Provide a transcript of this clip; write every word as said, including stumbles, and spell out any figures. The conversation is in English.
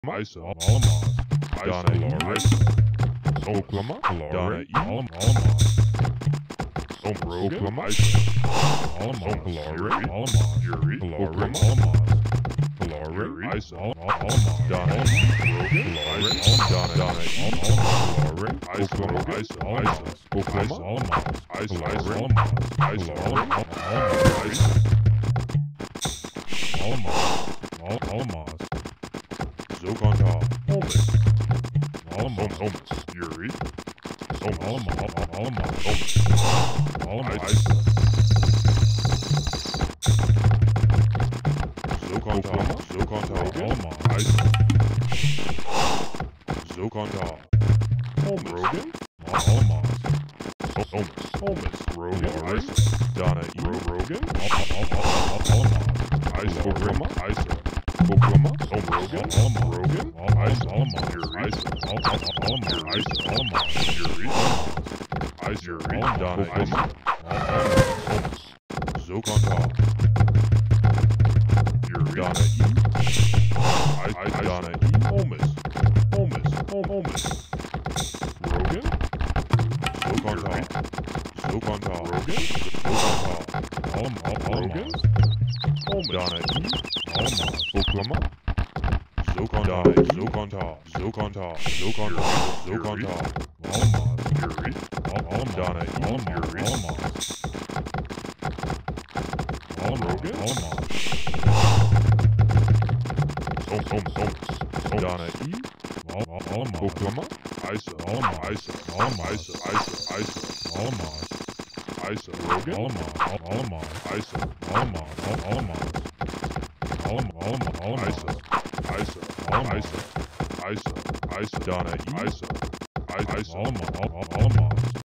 Isa, Alamaz, Donna, Isa, Oklahoma, Donna, Alamaz, Oklahoma, Isa, Alamaz, Alamaz, Yuri, Oklahoma, Alamaz, Yuri, Isa, Alamaz, Donna, Rogan, Isa, Donna, Donna, Alamaz, Oklahoma, Isa, Alamaz, Oklahoma, Alamaz, Isa, Alamaz, Isa, Alamaz, Alamaz, Alamaz, Zokonta, Holmes, Alamaz, Holmes, Yuri, Alamaz, Alamaz, Holmes, Alamaz, Zokonta, Zokonta, Alamaz, Zokonta, Holmes, Rogan, Alamaz, Holmes, Holmes, Rogan, Isa, Donna, Rogan, Alamaz, Isa, Oklahoma, Isa, Oklahoma, Home Rogan, Alamaz, Rogan, Isa, Alamaz, Yuri, Isa, Alamaz, Isa, Alamaz, Yuri, Isa, Yuri, Donna, Oklahoma, Holmes, Zokonta, Yuri, Donna, I, I, Donna, Holmes, Holmes, Holmes, Rogan, Zokonta, Zokonta, Rogan, Zokonta, Alamaz, Rogan, Holmes, Donna, Alamaz, Oklahoma, Zokonta, Zokonta, Zokonta, Zokonta, Zokonta, Alamaz, Yuri, Alamaz, Donna, Alamaz, Alamaz, Rogan, Alamaz, Holmes, Holmes, Holmes, Donna, Alamaz, Oklahoma, Isa, Alamaz, Isa, Alamaz, Isa, Isa, Isa, Alamaz, Isa, Rogan, Alamaz, Alamaz, Isa, Alamaz, Alamaz, Alamaz, Alamaz, Isa, Isa, Alamaz, Isa, Isa, Isa, Donna, Isa, Isa, Alamaz, Alamaz.